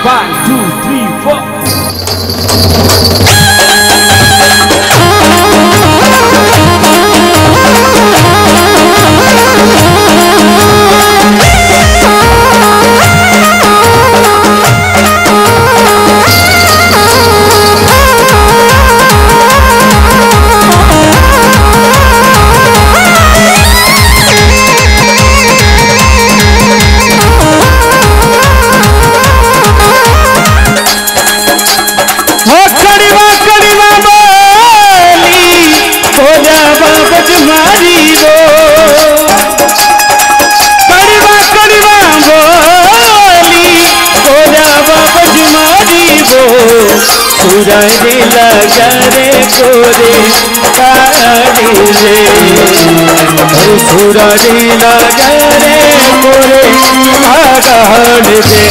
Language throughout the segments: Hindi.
1 2 3 4 सुरारी लगा रे गोरे काली रे, सुरारी लगा रे गोरे काली रे,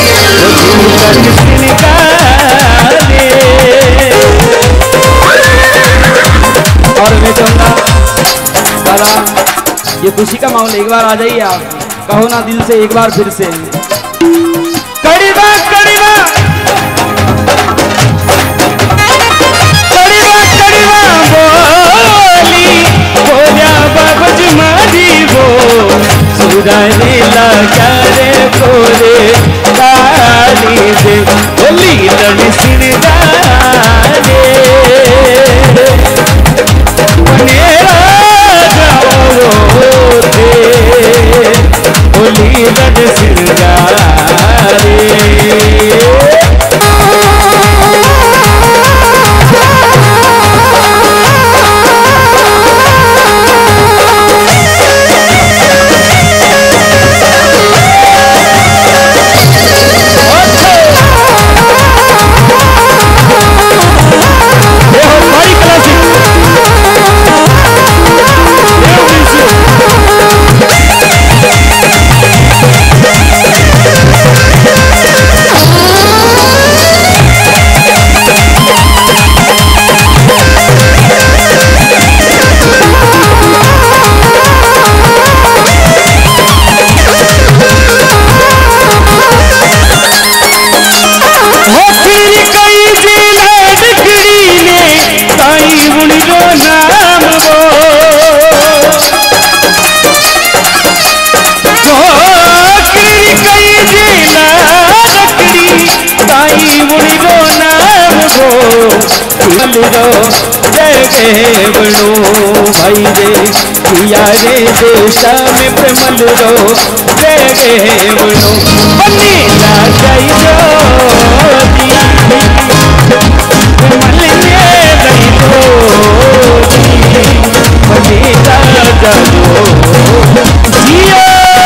और मैं कहूँगा दादा ये खुशी का माहौल एक बार आ जाइए आप, कहो ना दिल से एक बार फिर से कड़ीबा कड़ीबा सुरारी लगा रे गोरे काली रे, होली लड़ी सिंगारे मेरा जाओ रे, होली लड़ी सिंगारे बनो भाई रे किया रे देशा में प्रमल रो जय बनो बनी ला जाई जो प्रमल ने गई तो बनी ला जाओ जियो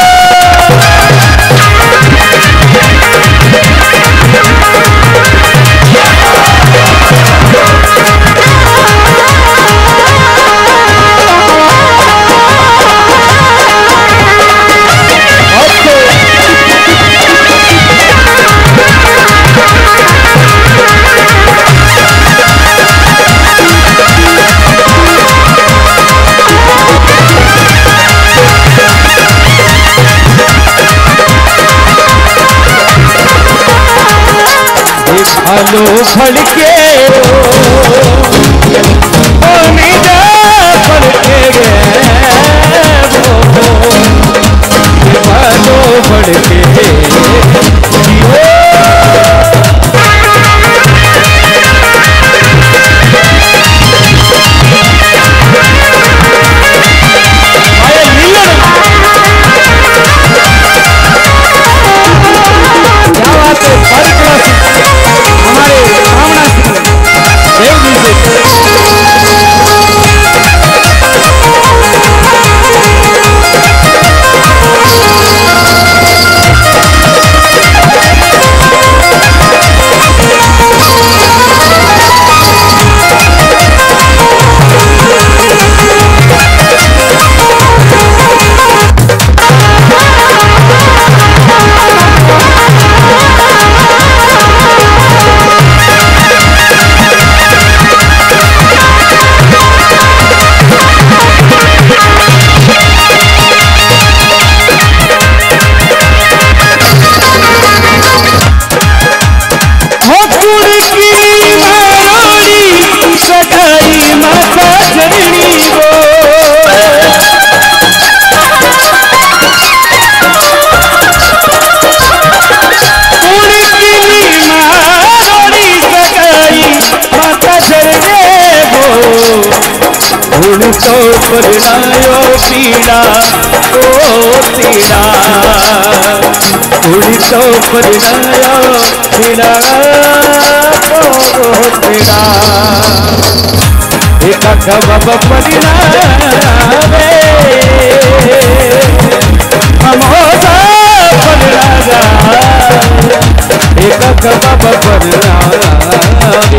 आलो फड़के ओ मीरा फड़के गए आलो फड़के गुण तो परिणायो पीड़ा ओ पीड़ा गुण तो परिणायो पीड़ा ओ पीड़ा एक बाबा परिणामे हमोसा परिणागा एक बाबा परिणामे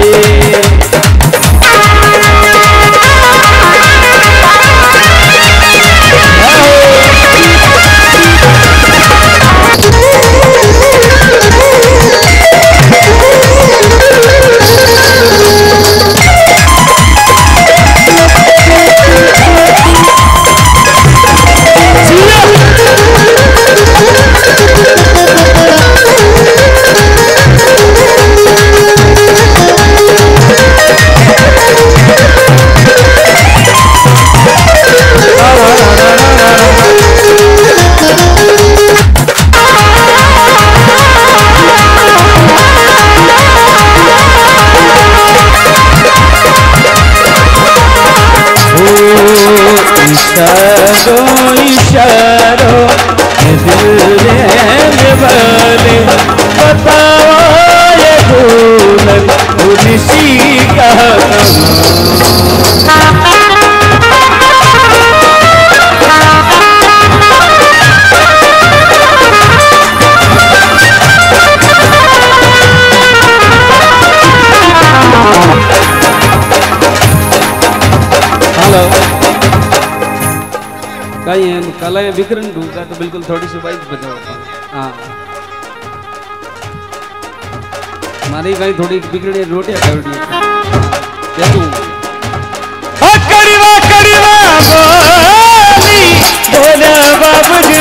इशारों दिल में बने बताओ ये दुल्हन उसी का कहीं कला विकरण ढूंढा तो बिल्कुल थोड़ी सी वाइस बजाओ। हाँ हमारी कहीं थोड़ी बिगड़ी रोटियां खाई क्या तू कड़वा कड़वा बोली बोला बाबू जी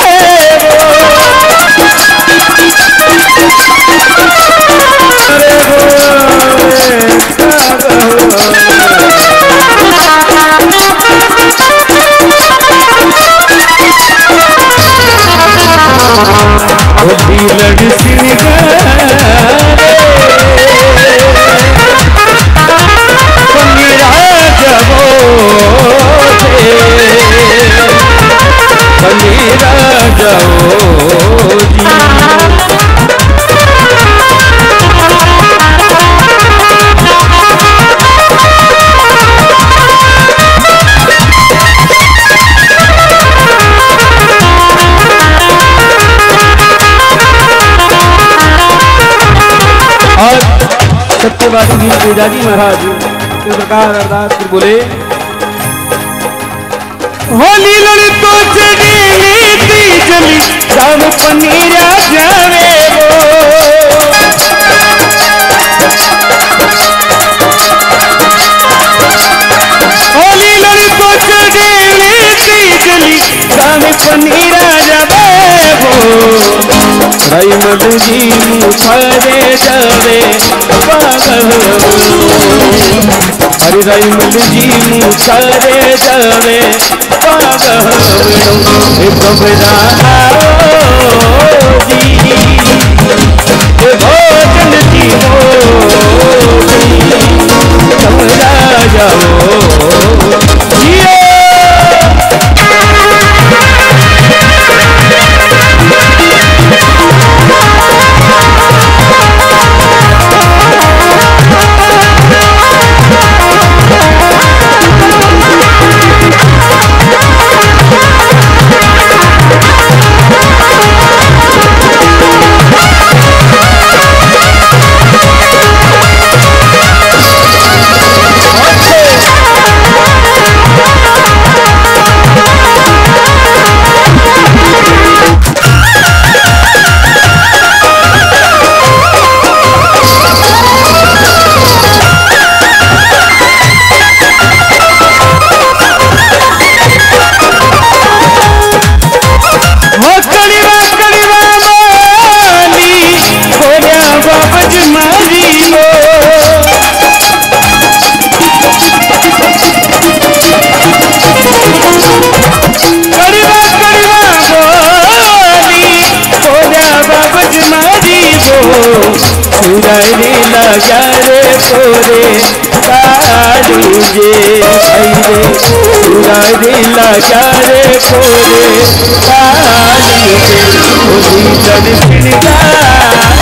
सत्यवादी पूजाजी महाराज इस प्रकार अरदास कर बोले होली लड़कों से नीति जली राम पनीरा जावे होली लड़कों से नीति जली राम पनीरा जावे रईमल जी मुखारे जावे हरि रईमल जी मुखारे जावे घबरा जी भोजन जी घबरा जाओ लगा रे तोरे काली जे भैरे उरारी लगा रे कोरे काली जे भीतर सिंगार